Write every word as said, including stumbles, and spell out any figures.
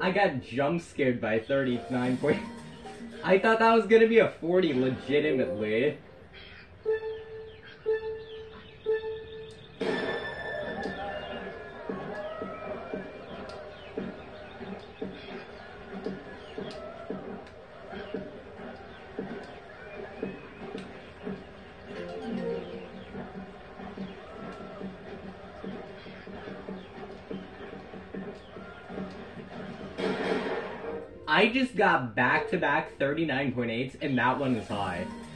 I got jump scared by thirty-nine point. I thought that was gonna be a forty legitimately. I just got back-to-back thirty-nine point eights, and that one is high.